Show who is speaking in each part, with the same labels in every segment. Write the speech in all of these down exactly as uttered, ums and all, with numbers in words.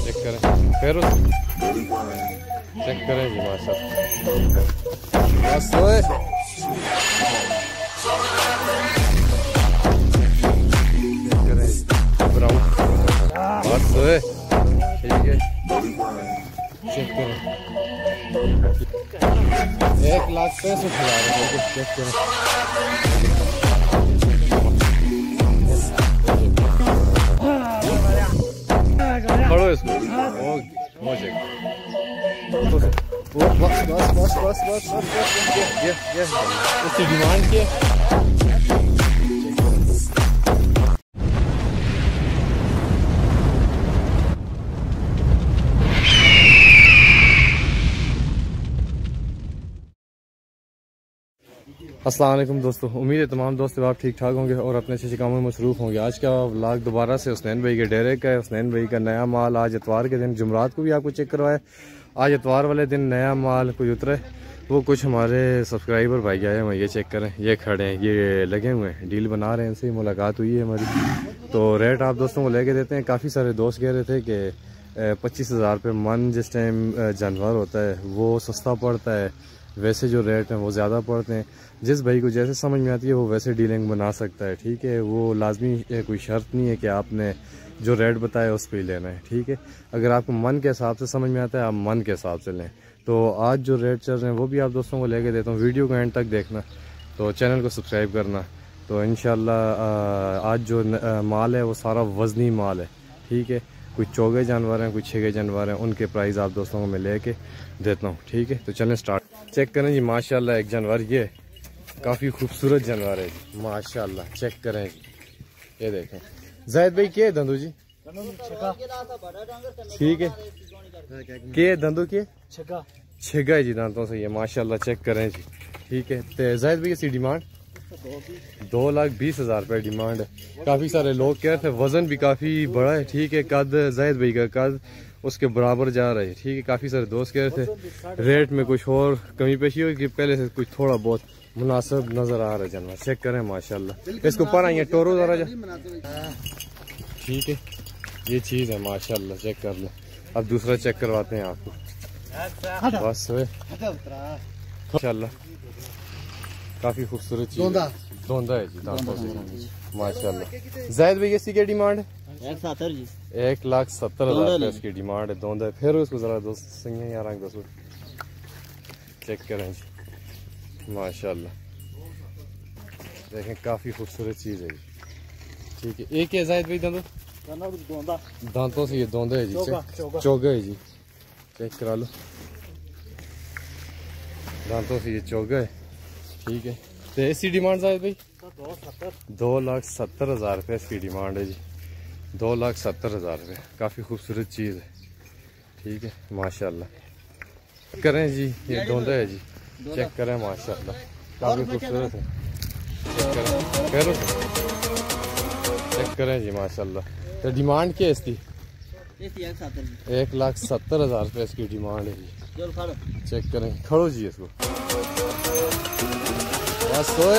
Speaker 1: Check करें फिर check करें जी माशाल्लाह। बस ओए चेक करें जी ब्राउन। बस ओए ठीक है चेक करें एक लाख पैंसठ हजार रुपये चेक करें। खड़ो इसको वो चेक बस बस बस बस बस बस ये ये ये उसकी डिमांड क्या है? अस्सलाम वालेकुम दोस्तों, उम्मीद है तमाम दोस्त आप ठीक ठाक होंगे और अपने अच्छे कामों में मसरूफ़ होंगे। आज का व्लॉग दोबारा से हुसनैन भाई के डेरे का है। हुसनैन भाई का नया माल आज इतवार के दिन, जुमरात को भी आपको चेक करवाया। आज इतवार वाले दिन नया माल कोई उतरे, वो कुछ हमारे सब्सक्राइबर भाई आए हैं। ये चेक करें, ये खड़े हैं, ये लगे हुए हैं, डील बना रहे हैं, इनसे मुलाकात हुई है हमारी। तो रेट आप दोस्तों को लेके देते हैं। काफ़ी सारे दोस्त कह रहे थे कि पच्चीस हज़ार रुपये मन जिस टाइम जानवर होता है वो सस्ता पड़ता है, वैसे जो रेट हैं वो ज़्यादा पड़ते हैं। जिस भाई को जैसे समझ में आती है वो वैसे डीलिंग बना सकता है, ठीक है। वो लाजमी कोई शर्त नहीं है कि आपने जो रेट बताया उस पर ही लेना है, ठीक है। अगर आपको मन के हिसाब से समझ में आता है आप मन के हिसाब से लें। तो आज जो रेट चल रहे हैं वो भी आप दोस्तों को लेके देता हूँ। वीडियो को एंड तक देखना, तो चैनल को सब्सक्राइब करना। तो इंशाल्लाह आज जो माल है वो सारा वज़नी माल है, ठीक है। कुछ चौगे जानवर हैं, कुछ छगे जानवर हैं, उनके प्राइस आप दोस्तों को मैं लेके देता हूँ, ठीक है। तो चलें स्टार्ट। चेक करें जी माशाल्लाह, एक जानवर ये काफ़ी खूबसूरत जानवर है जी माशाल्लाह। चेक करें जी, ये देखें। जायद भाई के धंधु जी ठीक है, के धंधु के छेगा जी दांतों से ये माशाल्लाह। चेक करें जी, ठीक है। तो जायद भाई की डिमांड दो लाख बीस हजार रुपये डिमांड है। काफ़ी सारे लोग कह रहे थे, वज़न भी काफ़ी बड़ा है, ठीक है। कद जायद भाई का कद उसके बराबर जा रहा है, ठीक है। काफ़ी सारे दोस्त कह रहे थे रेट में कुछ और कमी पेशी हो कि पहले से कुछ थोड़ा बहुत मुनासिब नज़र आ रहा है जानवर। चेक करें माशाल्लाह। इसको ऊपर आइए टोरो ज़रा जा, ठीक है। ये चीज़ है माशाल्लाह, चेक कर लें। अब दूसरा चेक करवाते हैं आपको। बस माशाल्लाह काफ़ी खूबसूरत चीज़ धोंदा है जी दांतों से माशाल्लाह। जायद भाई इसकी क्या डिमांड है? एक सत्तर जी, एक लाख सत्तर हजार रुपये इसकी डिमांड है। धोंदा है। फिर उसको ज़रा दोस्त सही यार दोस्तों चेक करें जी माशाल्लाह। देखें काफ़ी खूबसूरत चीज़ है जी, ठीक है। एक है जायद भाई दांतों दांतों से ये धोंदा है जी, चौगा है जी। चेक करा लो, दांतों से ये चौगा है, ठीक है। तो इसकी डिमांड जायद भाई दो लाख सत्तर हजार रुपये इसकी डिमांड है जी। दो लाख सत्तर हजार रुपये काफ़ी खूबसूरत चीज़ है, ठीक है माशाल्लाह। करें जी, ये धोंदा है जी। चेक करें माशाल्लाह काफ़ी खूबसूरत है। चेक करें फिर चेक करें जी माशाल्लाह। तो डिमांड क्या है इसकी? एक लाख सत्तर हजार रुपये इसकी डिमांड है जी। चेक करें, खड़ो जी इसको। बस सोए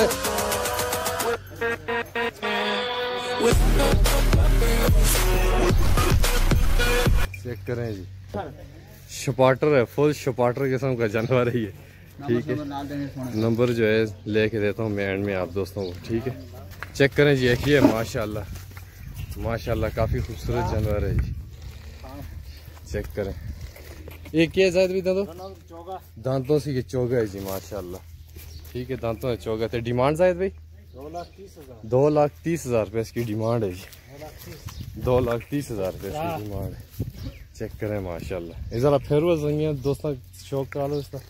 Speaker 1: चेक करें जी, शपाटर है, फुल शपाटर किस्म का जानवर है ये, ठीक है। नंबर जो है लेके देता हूँ मैं एंड में आप दोस्तों को, ठीक है। चेक करें जी, एक ये माशाल्लाह माशाल्लाह काफ़ी खूबसूरत जानवर है जी। चेक करें, एक ये जायद भी दांतों दांतों से ये चौगा है जी माशाल्लाह, ठीक है। दांतों से चौगा थे। डिमांड जायद भाई दो लाख तीस हजार दो लाख तीस हजार रुपये इसकी डिमांड है जी। दो लाख तीस हजार रुपये इसकी डिमांड है। चेक करें माशाल्लाह। ये ज़रा फिर दोस्तों शौक करा लो इसका।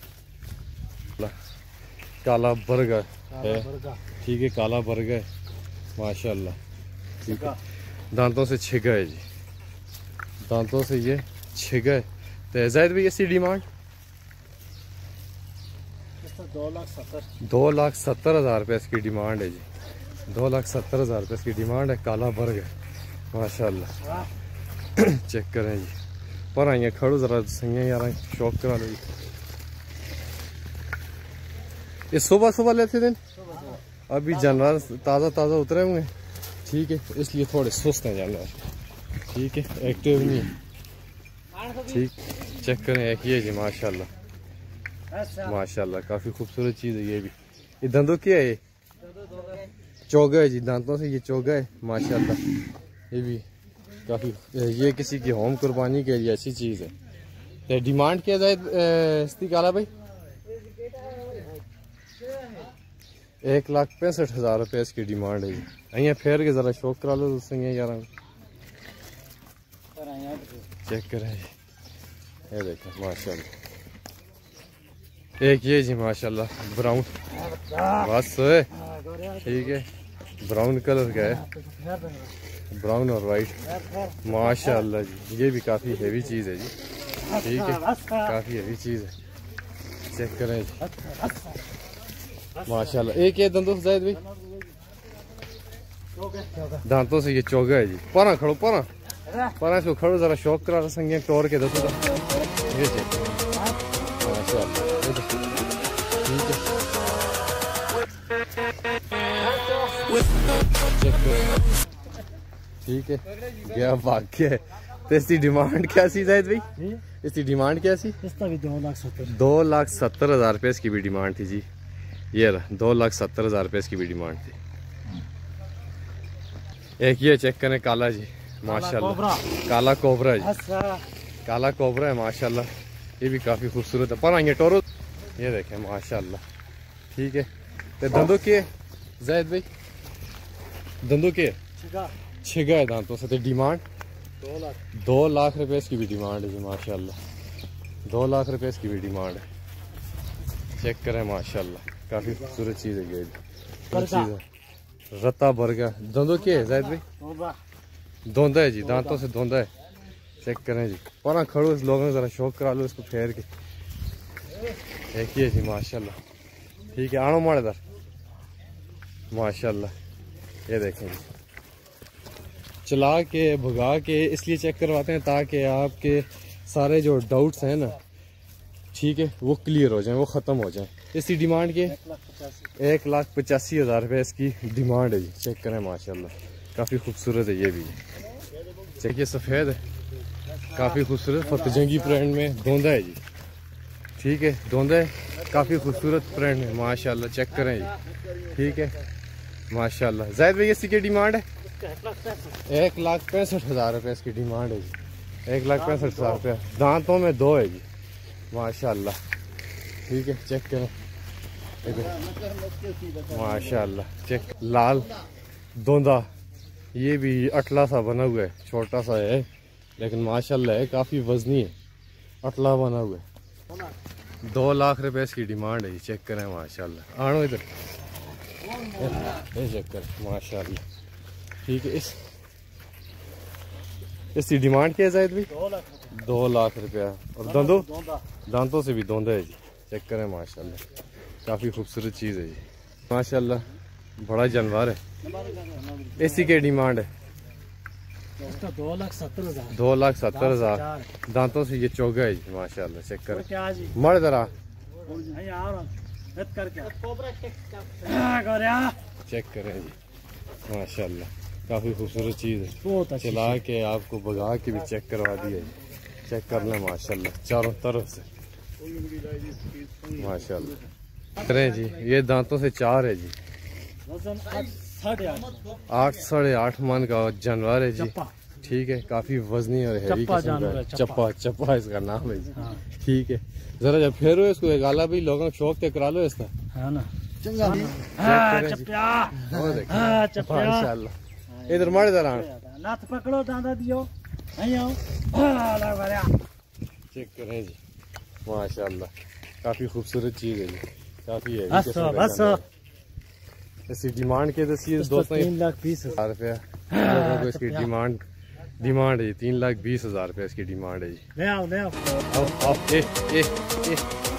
Speaker 1: काला बर्गर है, ठीक है, काला बर्गर है माशाल्लाह, ठीक है। दांतों से छिगा है जी, दांतों से ये छिगा है। तो जायद भाई इसकी डिमांड दो लाख सत्तर दो लाख सत्तर हजार रुपये इसकी डिमांड है जी। दो लाख सत्तर हजार रुपये इसकी डिमांड है। काला बर्गर माशाल्लाह। चेक करें जी, पर आइए खड़ो ज़रा सही यार शौक करा लो जी। ये सुबह सुबह लेते दिन, अभी जानवर ताज़ा ताज़ा उतरे हुए हैं, ठीक है, इसलिए थोड़े सुस्त हैं जानवर, ठीक है, एक्टिव नहीं है। ठीक, चेक करें एक ये जी माशाल्लाह माशाल्लाह, काफ़ी खूबसूरत चीज़ है ये भी। ये दंदों क्या है? ये चौगा है जी, दांतों से ये चौगा है माशाल्लाह। ये भी काफ़ी, ये किसी की होम कुर्बानी के लिए अच्छी चीज़ है। तो डिमांड क्या है इसकी काला भाई? एक लाख पैंसठ हज़ार रुपये इसकी डिमांड है जी। अँ फेर के ज़रा शौक करा लो उससे यार, चेक करें जी, ये देखें माशाल्लाह। एक ये जी माशाल्लाह ब्राउन, बस ठीक है, ब्राउन कलर का है, ब्राउन और वाइट माशाल्लाह जी। ये भी काफ़ी हेवी चीज़ है जी, ठीक है, काफ़ी हेवी चीज़ है। चेक करें जी माशाल्लाह। एक ये दंदों से जायद भाई, दांतों से ये चौगा है जी। परा खड़ो, परा परा इसको खड़ो ज़रा शौक करा संगे तोड़ के दसो। ये चेक माशाल्लाह, ठीक है, क्या वाक्य है। तो इसकी डिमांड क्या सी जायद भाई? इसकी डिमांड क्या सी? इसका भी दो लाख सत्तर दो लाख सत्तर हज़ार रुपये इसकी भी डिमांड थी जी। ये रहा, दो लाख सत्तर हज़ार रुपये इसकी भी डिमांड थी। एक ये चेक करें काला जी माशाल्लाह, काला कोबरा जी, काला कोबरा है माशाल्लाह। ये भी काफ़ी खूबसूरत है। पर ये टोरो ये देखें माशाल्लाह, ठीक है। तो दंदों के जायद भाई, दंदों के छिगा है दांतों से। तो डिमांड दो लाख दो लाख रुपये इसकी भी डिमांड है जी माशाल्लाह। दो लाख रुपये इसकी भी डिमांड है। चेक करें माशाल्लाह, काफ़ी खूबसूरत चीज़ है ये चीज़ है। रत्ता बर्गा दंदों के है जायद भाई? धोंदा है जी, दांतों से धोंदा है। चेक करें जी, परा खड़ो, इस लोगों ने ज़रा शौक करा लो इसको फेर के। एक ही है जी माशाल्लाह, ठीक है। आनो माड़ेदार माशाल्लाह, ये देखें जी, चला के भगा के इसलिए चेक करवाते हैं ताकि आपके सारे जो डाउट्स हैं ना, ठीक है, वो क्लियर हो जाएं, वो ख़त्म हो जाएं। इसकी डिमांड के एक लाख पचासी हज़ार रुपये इसकी डिमांड है जी। चेक करें माशाल्लाह, काफ़ी खूबसूरत है ये भी। चेक ये सफ़ेद है, काफ़ी खूबसूरत फतजंगी प्रिंट में धोंदा है जी, ठीक है, धोंदा है, काफ़ी खूबसूरत प्रिंट है माशाल्लाह। चेक करें जी, ठीक है माशाल्लाह। जायद भाई इसकी क्या डिमांड है? एक लाख पैंसठ हज़ार रुपये इसकी डिमांड है जी। एक लाख पैंसठ हज़ार रुपये, दांतों में दो है जी माशाल्लाह, ठीक है। चेक करें माशाल्लाह, चेक लाल धोंदा, ये भी अटला सा बना हुआ है, छोटा सा है लेकिन माशाल्लाह है, काफ़ी वजनी है, अटला बना हुआ है। दो लाख रुपए इसकी डिमांड है। चेक करें माशाल्लाह, आनो इधर, ये चेक करें माशाल्लाह, ठीक है। इस इसकी डिमांड क्या है जायद भाई? दो लाख रुपया। और दंदों दांतों से भी धोंदा है जी। चेक करें माशाल्लाह, काफ़ी खूबसूरत चीज़ है जी माशाल्लाह, बड़ा जानवर है। इसी की डिमांड है
Speaker 2: दो लाख सत्तर हजार
Speaker 1: दो लाख सत्तर हजार दांतों से ये चौगा है जी माशाल्लाह। चेक करें मर जरा, चेक करें जी माशाल्लाह, काफ़ी खूबसूरत चीज़ है। चला के आपको भगा के भी चेक करवा दिया जी। चेक कर लें माशाल्लाह, चारों तरफ से माशाल्लाह। करें जी, ये दांतों से चार है जी, आठ साढ़े आठ मन का जानवर है जी, ठीक है। काफ़ी वजनी और हैवी किस्म का है। चप्पा चप्पा इसका नाम है जी, ठीक है। जरा जब फेरो इसको एक आला भी लोगों को शौक से करा लो इसका, है ना। माशाल्लाह, इधर मारे जरा नाथ पकड़ो, दादा दियो, चेक करें जी माशाल्लाह, काफ़ी खूबसूरत चीज़ है जी, काफ़ी है। इसकी डिमांड के दसिए दोस्तों? तीन लाख बीस हजार रुपया लोगों को इसकी डिमांड डिमांड है, तीन लाख बीस हजार रुपया इसकी डिमांड है जी। ले आओ, ले आओ। आओ, ए, ए, ए।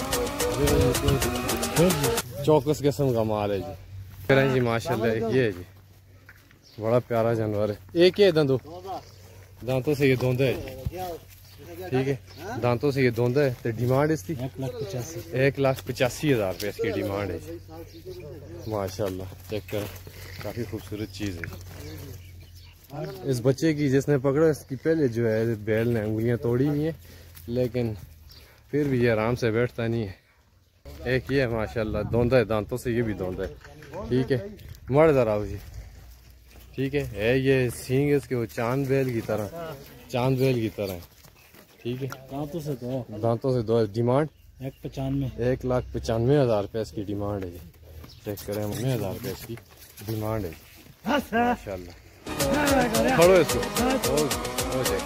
Speaker 1: चौकस किस्म का माल है जी। करें जी माशाल्लाह, ये है जी, बड़ा प्यारा जानवर है। एक ही दंदों दांतों से ये धोंदा है, ठीक है, दांतों से ये धोंदा है। तो डिमांड इसकी एक लाख पचासी हजार रुपये इसकी डिमांड है माशाल्लाह। चेक करें, काफ़ी खूबसूरत चीज़ है। इस बच्चे की जिसने पकड़ा इसकी पहले जो है बैल ने उंगलियां तोड़ी हुई हैं, लेकिन फिर भी ये आराम से बैठता नहीं है। एक ये है माशाल्लाह, धोंदा है दांतों से, ये भी धोंदा है। ठीक है, मर जरा जी। ठीक है है ये सींग इसके वो चांद बैल की तरह, चांद बैल की तरह है। ठीक है,
Speaker 2: दांतों से दो,
Speaker 1: दांतों से दो। डिमांड
Speaker 2: एक पचानवे,
Speaker 1: एक लाख पचानवे हजार रुपये इसकी डिमांड है जी। चेक करें, नब्बे हजार रुपये इसकी डिमांड है माशाल्लाह। खड़ो इसको, ओ, ओ चेक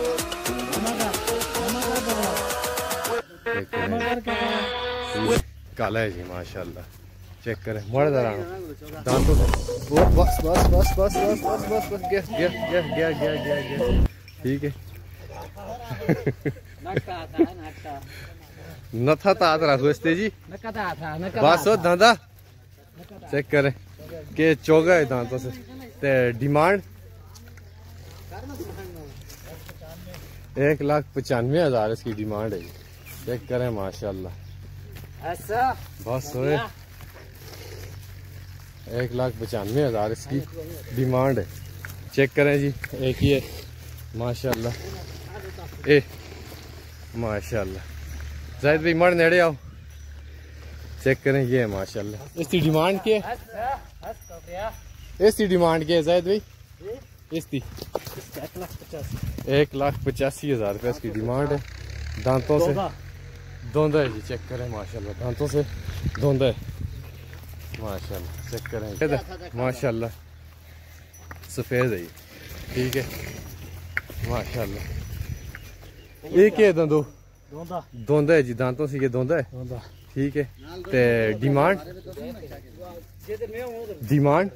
Speaker 1: काला है जी माशाल्लाह। चेक करें, मर जरा दांतों से, वो बस बस बस बस बस बस बस बस गया गया गया गया गया गया गया। ठीक है, नथा तात रखो इसते जी, बस हो दादा। चेक करें के चौगा है दांतों से। ते डिमांड एक लाख पचानवे हजार इसकी डिमांड है। चेक करें माशाल्लाह, बस होए एक लाख पचानवे हजार इसकी डिमांड है। चेक करें जी, एक ही है माशाल्लाह। ए माशाल्लाह, जाहिद भाई मर नेड़े आओ। चेक करें, ये है माशाल्लाह। इसकी डिमांड क्या है? इसकी डिमांड क्या है जाहिद भाई? इसकी एक लाख पचासी हजार रुपये इसकी डिमांड है। दांतों से धोंदा है जी। चेक करें माशाल्लाह, दांतों से धोंदा है माशाल्लाह। चेक करें माशाल्लाह, सफेद है। ठीक है माशाल्लाह। एक है दंदो धोंदा है जी, दांतों से ये धोंदा है। ठीक है, ते डिमांड डिमांड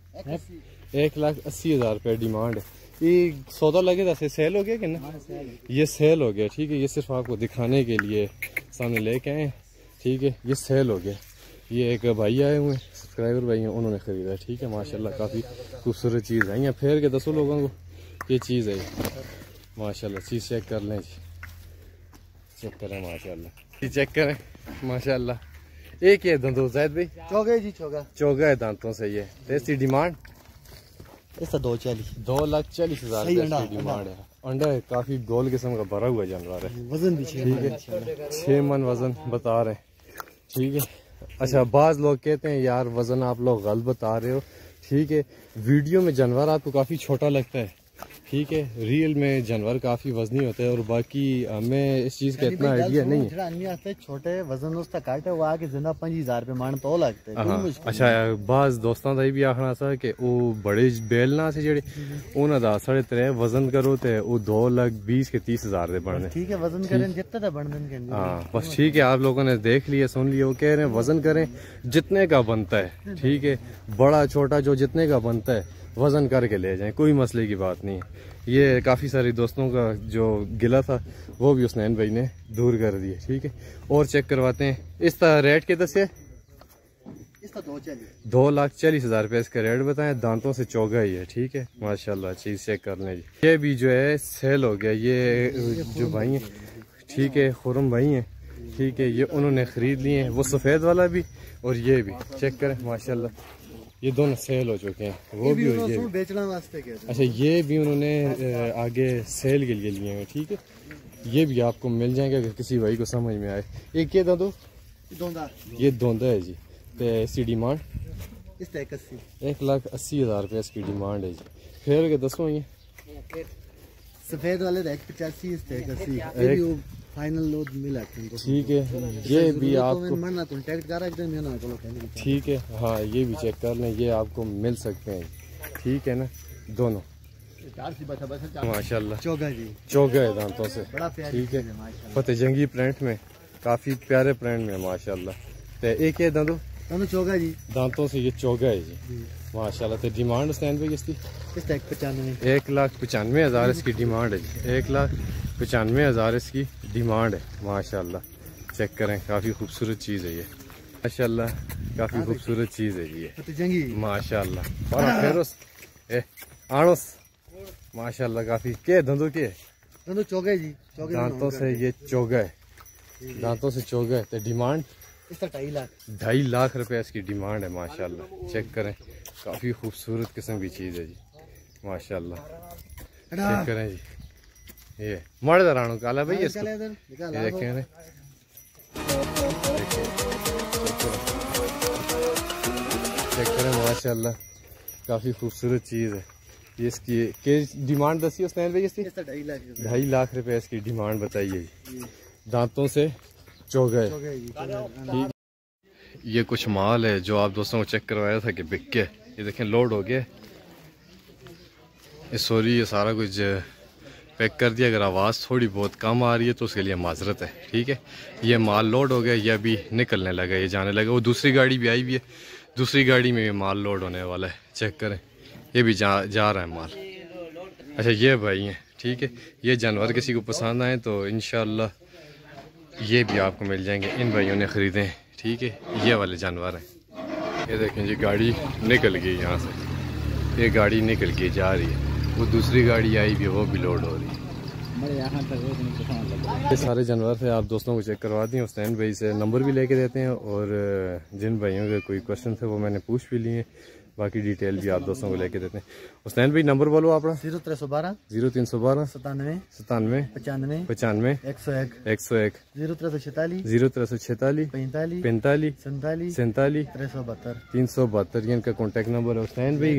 Speaker 1: एक लाख अस्सी हजार रुपये डिमांड है। ये सौदा लगे था, सेल हो गया कि ना? ये सेल हो गया। ठीक है, ये सिर्फ आपको दिखाने के लिए सामने लेके आए। ठीक है, ये सेल हो गया। ये एक भाई आए हुए सब्सक्राइबर भाई हैं, उन्होंने खरीदा। ठीक है माशाल्लाह, काफ़ी खूबसूरत चीज़ है। यहाँ फेर के दसों लोगों को ये चीज़ है माशाल्लाह। चीज़ चेक कर लें जी, चेक करें माशाल्लाह, चेक करें माशाल्लाह। एक ये दंदो जायद भाई
Speaker 2: चौगा जी, चौगा
Speaker 1: चौगा है दांतों से। ये इसकी डिमांड
Speaker 2: इसका दो चालीस,
Speaker 1: दो लाख चालीस हजार की डिमांड है। अंडा है, काफी गोल किस्म का भरा हुआ जानवर है।
Speaker 2: वजन भी
Speaker 1: ठीक है, छह मन वजन बता रहे हैं। ठीक है, अच्छा बाज लोग कहते हैं यार वजन आप लोग गलत बता रहे हो। ठीक है, वीडियो में जानवर आपको काफी छोटा लगता है। ठीक है, रियल में जानवर काफी वजनी होता है, और बाकी हमें इस चीज का इतना आइडिया नहीं है।
Speaker 2: छोटे वजन उसका काटे वो आके जिंदा पांच हजार रुपए मान तो लगते हैं।
Speaker 1: अच्छा, बाज दोस्तों का भी आखना सा कि वो बड़े बैल ना से जेडे उन्होंने दा साढ़े त्रै वजन करो ते वो दो लाख बीस के तीस हजार दे बनने।
Speaker 2: ठीक है, वजन करें जितना बनने।
Speaker 1: हाँ बस ठीक है, आप लोगों ने देख लिया सुन लिया। वो कह रहे हैं वजन करें जितने का बनता है। ठीक है, बड़ा छोटा जो जितने का बनता है वजन करके ले जाएं, कोई मसले की बात नहीं है। ये काफ़ी सारे दोस्तों का जो गिला था वो भी हुसनैन भाई ने दूर कर दिया। ठीक है, और चेक करवाते हैं। इसका रेट के दस है?
Speaker 2: इसका दो चालीस,
Speaker 1: दो लाख चालीस हजार रुपये इसका रेट बताएं। दांतों से चौगा ही है। ठीक है माशाल्लाह, चीज़ चेक कर लें जी। ये भी जो है सेल हो गया। ये जो भाई हैं, ठीक है, खुरम भाई हैं। ठीक है, ये उन्होंने ख़रीद लिए हैं, वो सफ़ेद वाला भी और ये भी। चेक करें माशाल्लाह, ये दोनों सेल हो चुके हैं। वो भी और ये भी
Speaker 2: बेचना वास्ते के।
Speaker 1: अच्छा, ये भी उन्होंने आगे सेल के लिए लिए हैं। ठीक है, ये भी आपको मिल जाएंगे अगर किसी भाई को समझ में आए। एक ये दो
Speaker 2: दोंदा,
Speaker 1: ये दोंदा है जी। तो इसकी डिमांड
Speaker 2: एक
Speaker 1: लाख अस्सी हजार रुपये इसकी डिमांड है जी। फिर के दसो ये
Speaker 2: सफेद वाले एक पचासी फाइनल लोड मिला।
Speaker 1: ठीक है, ये भी आपको
Speaker 2: कॉन्टेक्ट कर।
Speaker 1: ठीक है, हाँ ये भी चेक कर लें, ये आपको मिल सकते हैं। ठीक है ना, दोनों माशाल्लाह
Speaker 2: चौगा जी,
Speaker 1: चौगा है दांतों से। ठीक है, फतेह जंगी प्रिंट में, काफी प्यारे प्रिंट में माशाल्लाह। तो एक है दांतों
Speaker 2: चौगा जी,
Speaker 1: दांतों से ये चौगा है जी माशाल्लाह। तो डिमांड स्टैंड पे किसकी?
Speaker 2: एक पचानवे
Speaker 1: एक लाख पचानवे हजार इसकी डिमांड है जी। एक लाख पचानवे हजार इसकी डिमांड है माशाल्लाह। चेक करें, काफी खूबसूरत चीज है ये माशाल्लाह, काफी खूबसूरत चीज है ये माशाल्लाह। फेरोस ए आणोस माशाल्लाह, काफी के धंधो के
Speaker 2: धंधो चौगा जी,
Speaker 1: दांतों से ये चौगा है, दांतों से चौगा है। तो डिमांड
Speaker 2: इसका ढाई लाख
Speaker 1: ढाई लाख रुपए इसकी डिमांड है माशाल्लाह। चेक करें, काफी खूबसूरत किस्म की चीज है जी माशाल्लाह। चेक करें जी, ये मर्द राणू काला भाई इसको ये देखें ने चेक करें माशाल्लाह, काफ़ी खूबसूरत चीज़ है ये। इसकी के डिमांड दसी उसने भाई इसकी ढाई लाख रुपए इसकी डिमांड बताइए जी। दांतों से चौगए। ठीक, ये कुछ माल है जो आप दोस्तों को चेक करवाया था कि बिक के, ये देखें लोड हो गया। सॉरी ये सारा कुछ पैक कर दिया। अगर आवाज़ थोड़ी बहुत कम आ रही है तो उसके लिए माजरत है। ठीक है, ये माल लोड हो गया, ये अभी निकलने लगा, ये जाने लगा। वो दूसरी गाड़ी भी आई हुई है, दूसरी गाड़ी में ये माल लोड होने वाला है। चेक करें, ये भी जा जा रहा है माल। अच्छा ये भाई हैं, ठीक है, ये जानवर किसी को पसंद आए तो इंशाल्लाह ये भी आपको मिल जाएंगे। इन भाइयों ने ख़रीदे हैं। ठीक है, ये वाले जानवर हैं। ये देखें जी, गाड़ी निकल गई यहाँ से, ये गाड़ी निकल के जा रही है। वो दूसरी गाड़ी आई भी है, वो भी लोड हो रही है। ये सारे जानवर थे, आप दोस्तों को चेक करवा दिए। हुसैन भाई से नंबर भी लेके देते हैं, और जिन भाइयों के कोई क्वेश्चन थे वो मैंने पूछ भी लिए। बाकी डिटेल भी आप दोस्तों को लेके देते हैं। हुसैन भाई नंबर बोलो अपना। जीरो तीन सौ बारह जीरो तीन सौ बारह सतानवे सतानवे पचानवे पचानवे एक सौ एक एक सौ एक जीरो तीन सौ छतालीस जीरो तीन सौ छतालीस पैंतालीस पैंतालीस सैंतालीस सैंतालीस तीन सौ बहत्तर तीन सौ बहत्तर ये इनका कॉन्टेक्ट नंबर है। हुसैन भाई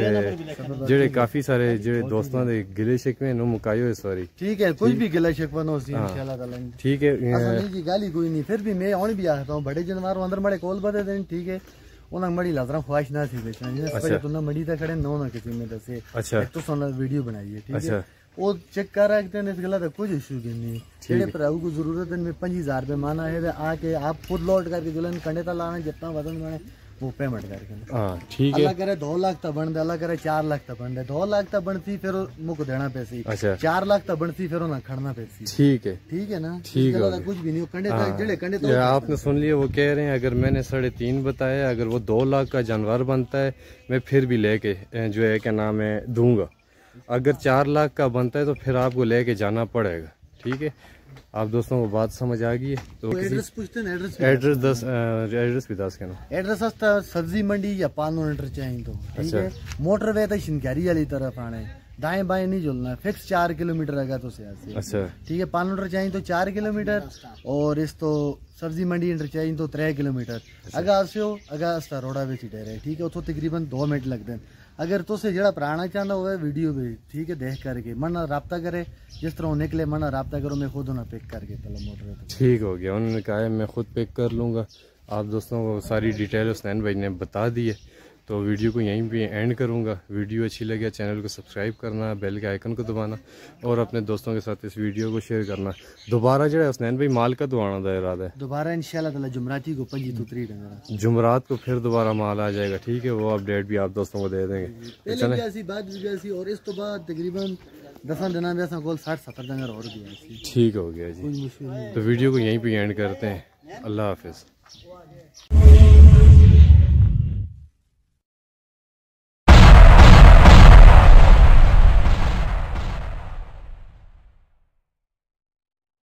Speaker 1: जेड़े काफी सारे जेड़े दोस्तों दे गिले शिकवे नु मुकायो इस बारी। ठीक है, कुछ भी गिला शिकवा नो सी इंशाल्लाह ताला। ठीक है, असली गाली कोई नहीं, फिर भी मैं और भी आता हूं बड़े जानवर अंदर बड़े कोल बदे देन। ठीक है, उन्हें मड़ी लाजरा ख्वाहिश ना थी बेचना, जिस तुमने मड़ी तक खड़े नो ना किसी में दसे। अच्छा, एक तो सोना वीडियो बनाई है। ठीक है, वो चेक कर रखते हैं, इस गला तक कुछ इशू नहीं। जेड़े भराऊ को जरूरत है, में पंजी हजार रुपये माना है, आके आप खुद लोड करके जुलन कंडे तक लाना, जितना वजन बने वो पेमेंट करके। हाँ ठीक है, अल्लाह करे दो लाख तक बन दे, अल्लाह करे चार लाख तक बन दे। दो लाख तक बनती फिर मुझको देना पैसे। अच्छा, चार लाख तक बनती फिर उन्हें खड़ना पैसे। ठीक है, ठीक है ना, ठीक है, कुछ भी नहीं। कंडे तक जेड़े कंडे तक आपने सुन लिया, वो कह रहे हैं अगर मैंने साढ़े तीन बताया, अगर वो दो लाख का जानवर बनता है मैं फिर भी लेके जो है क्या नाम है दूंगा। अगर चार लाख का बनता है तो फिर आपको लेके जाना पड़ेगा। ठीक है, आप दोस्तों को बात समझ आ गई है तो एड्रेस पूछते हैं। एड्रेस एड्रेस दस एड्रेस भी दस कहना एड्रेस अस्ता सब्जी मंडी या पानो इंटरचेंज तो। ठीक है, मोटरवे तो शिनकारी वाली तरफ आना है, दाएं बाएं नहीं जुलना, फिक्स चार किलोमीटर आएगा तो से। अच्छा ठीक है, पानो इंटरचेंज तो चार किलोमीटर और इस तो सब्जी मंडी इंटरचेंज तो त्रै किलोमीटर। अगर आपसे हो अगर अस्ता रोड़ा बेच रहे। ठीक है, उतो तकरीबन दो मिनट लगते हैं। अगर तुसे जड़ा पढ़ाना चाहता हो वीडियो भी ठीक है देख करके मन राब्ता करे, जिस तरह निकले मन राब्ता करो, मैं खुद उन्हें पिक करके चलो मोटर। ठीक हो गया, उन्होंने कहा है मैं खुद पिक कर लूँगा। आप दोस्तों को सारी डिटेल हुसैन भाई ने बता दी है, तो वीडियो को यहीं पे एंड करूँगा। वीडियो अच्छी लगे चैनल को सब्सक्राइब करना, बेल के आइकन को दबाना और अपने दोस्तों के साथ इस वीडियो को शेयर करना। दोबारा जो है हुसैन भाई माल का दुआना का इरादा है दोबारा इंशाल्लाह ताला जुमराती को पंजी तो त्री जुमरात को फिर दोबारा माल आ जाएगा। ठीक है, वो अपडेट भी आप दोस्तों को दे देंगे। और इस तो बाद तकरीबन दस दिन में साठ सत्तर दिन और गया। ठीक हो गया जी, तो वीडियो को यहीं पे एंड करते हैं। अल्लाह हाफिज़।